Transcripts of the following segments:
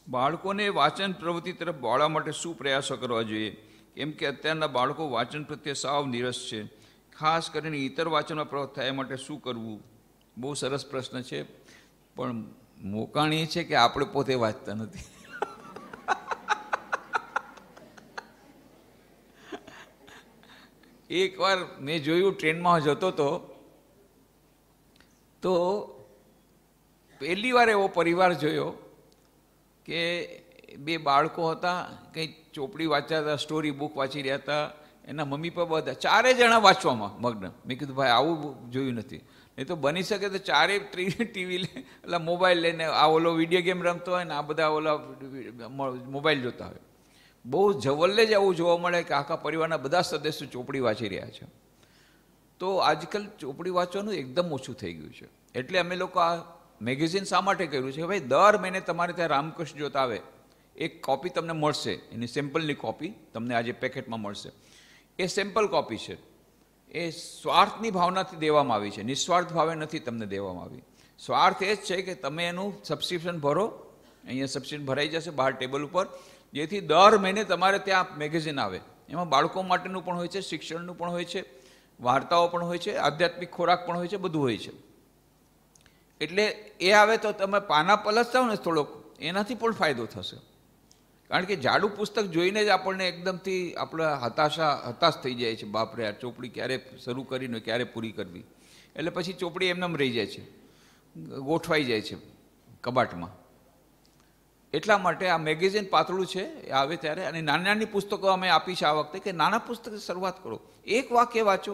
બાળકોને વાંચન પ્રવૃત્તિ તરફ વાળવા માટે શું પ્રયાસો કરવા જોઈએ? કેમ કે અત્યારના બાળકો વાંચન પ્રત્યે સાવ નિરસ છે. ખાસ કરીને ઇતર વાંચનમાં પ્રવૃત્ત થયા માટે શું કરવું? બહુ સરસ પ્રશ્ન છે, પણ મોકાણી છે કે આપણે પોતે વાંચતા નથી. એકવાર મેં જોયું, ટ્રેનમાં જતો હતો તો પહેલી વાર એવો પરિવાર જોયો કે બે બાળકો હતા, કંઈ ચોપડી વાંચ્યા હતા, સ્ટોરી બુક વાંચી રહ્યા હતા, એના મમ્મી પપ્પા બધા ચારે જણા વાંચવામાં મગ્ન. મેં કીધું ભાઈ આવું જોયું નથી. નહીં તો બની શકે તો ચારે ટીવી એટલે મોબાઈલ લઈને આ ઓલો વિડીયો ગેમ રમતો હોય ને આ બધા ઓલા મોબાઈલ જોતા હોય. બહુ જવલ્લે જ આવું જોવા મળે કે આખા પરિવારના બધા સદસ્યો ચોપડી વાંચી રહ્યા છે. તો આજકાલ ચોપડી વાંચવાનું એકદમ ઓછું થઈ ગયું છે. એટલે અમે લોકો આ મેગેઝિન શા માટે કર્યું છે? ભાઈ દર મહિને તમારે ત્યાં રામકૃષ્ણ જોતા આવે એક કોપી તમને મળશે, એની સેમ્પલની કોપી તમને આજે પેકેટમાં મળશે. એ સેમ્પલ કોપી છે. એ સ્વાર્થની ભાવનાથી દેવામાં આવી છે, નિસ્વાર્થ ભાવે નથી તમને દેવામાં આવી. સ્વાર્થ એ જ છે કે તમે એનું સબસ્ક્રિપ્શન ભરો, અહીંયા સબસ્ક્રિપ્શન ભરાઈ જશે બહાર ટેબલ ઉપર, જેથી દર મહિને તમારે ત્યાં મેગેઝિન આવે. એમાં બાળકો માટેનું પણ હોય છે, શિક્ષણનું પણ હોય છે, વાર્તાઓ પણ હોય છે, આધ્યાત્મિક ખોરાક પણ હોય છે, બધું હોય છે. એટલે એ આવે તો તમે પાના પલસતા હો ને થોડોક, એનાથી પણ ફાયદો થશે. કારણ કે જાડું પુસ્તક જોઈને જ આપણને એકદમથી આપણે હતાશ થઈ જાય છે. બાપરે, આ ચોપડી ક્યારે શરૂ કરીને ક્યારે પૂરી કરવી? એટલે પછી ચોપડી એમનેમ રહી જાય છે, ગોઠવાઈ જાય છે કબાટમાં. એટલા માટે આ મેગેઝિન પાતળું છે, એ આવે ત્યારે. અને નાની નાની પુસ્તકો અમે આપી છે આ વખતે કે નાના પુસ્તકથી શરૂઆત કરો, એક વાક્ય વાંચો.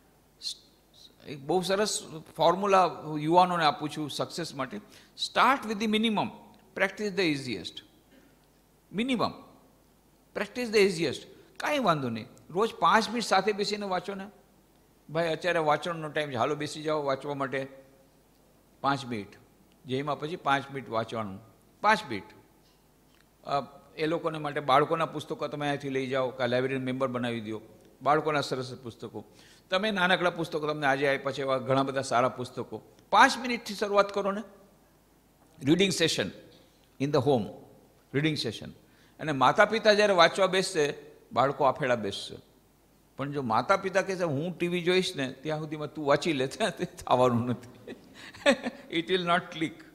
એક બહુ સરસ ફોર્મ્યુલા યુવાનોને આપું છું સક્સેસ માટે. Start with the minimum, practice the easiest. Minimum, practice the easiest. કાંઈ વાંધો નહીં, રોજ 5 મિનિટ સાથે બેસીને વાંચો ને. ભાઈ અત્યારે વાંચવાનો ટાઈમ છે, હાલો બેસી જાઓ વાંચવા માટે 5 મિનિટ. જેમાં પછી 5 મિનિટ વાંચવાનું, 5 મિનિટ. એ લોકોને માટે બાળકોના પુસ્તકો તમે અહીંયાથી લઈ જાઓ, કે લાઇબ્રેરી મેમ્બર બનાવી દો. બાળકોના સરસ પુસ્તકો, તમે નાનકડા પુસ્તકો તમને આજે આપ્યા છે એવા ઘણા બધા સારા પુસ્તકો. 5 મિનિટથી શરૂઆત કરો ને. Reading session in the home, reading session. અને માતા પિતા જ્યારે વાંચવા બેસશે, બાળકો આફેડા બેસશે. પણ જો માતા પિતા કહેશે હું ટીવી જોઈશ ને ત્યાં સુધીમાં તું વાંચી લે, તે થવાનું નથી. It will not click.